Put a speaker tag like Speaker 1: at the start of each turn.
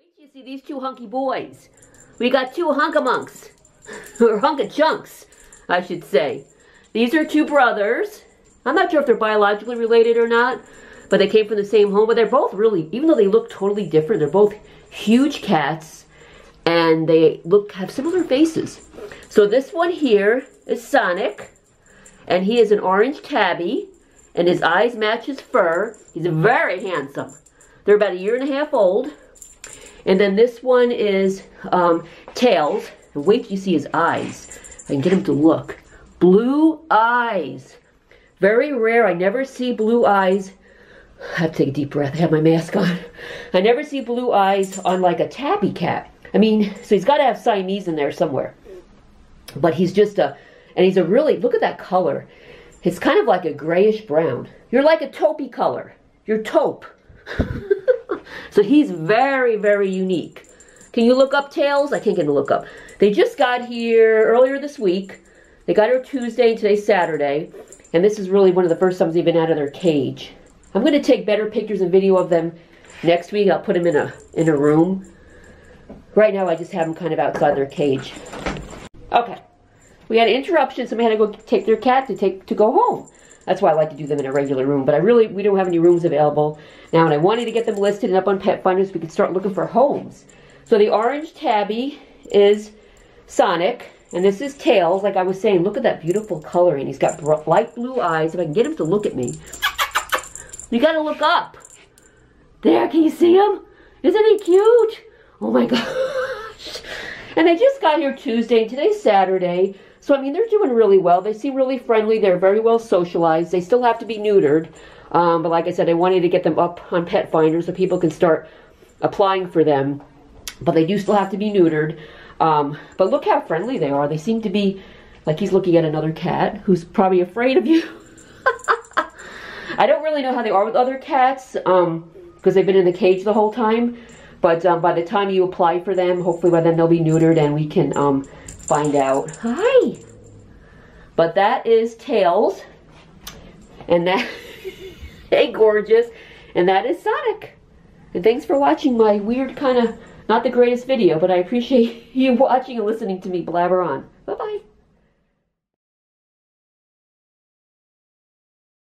Speaker 1: Wait till you see these two hunky boys. We got two hunkamunks, or hunka-chunks, I should say. These are two brothers. I'm not sure if they're biologically related or not, but they came from the same home. But they're both really, even though they look totally different, they're both huge cats, and they have similar faces. So this one here is Sonic, and he is an orange tabby, and his eyes match his fur. He's very handsome. They're about 1.5 years old. And then this one is Tails. And wait till you see his eyes. I can get him to look. Blue eyes. Very rare. I never see blue eyes. I have to take a deep breath. I have my mask on. I never see blue eyes on like a tabby cat. I mean, so he's got to have Siamese in there somewhere. But he's just and he's a really, look at that color. It's kind of like a grayish brown. You're like a taupey color. You're taupe. So he's very, very unique. Can you look up Tails? I can't get him to look up. They just got here earlier this week. They got here Tuesday and today's Saturday. And this is really one of the first times they've been out of their cage. I'm going to take better pictures and video of them next week. I'll put them in a room. Right now I just have them kind of outside their cage. Okay. We had an interruption. Somebody had to go take their cat to go home. That's why I like to do them in a regular room. But we don't have any rooms available now. And I wanted to get them listed and up on Pet Finders so we could start looking for homes. So the orange tabby is Sonic. And this is Tails. Like I was saying, look at that beautiful coloring. He's got light blue eyes. If I can get him to look at me. You got to look up. There, can you see him? Isn't he cute? Oh my gosh. And they just got here Tuesday and today's Saturday. So, I mean, they're doing really well. They seem really friendly. They're very well socialized. They still have to be neutered. But like I said, I wanted to get them up on Pet Finder so people can start applying for them. But they do still have to be neutered. But look how friendly they are. They seem to be, like he's looking at another cat who's probably afraid of you. I don't really know how they are with other cats because they've been in the cage the whole time. But by the time you apply for them, hopefully by then they'll be neutered and we can find out. Hi! But that is Tails. And that, hey gorgeous. And that is Sonic. And thanks for watching my weird kind of, not the greatest video, but I appreciate you watching and listening to me blabber on.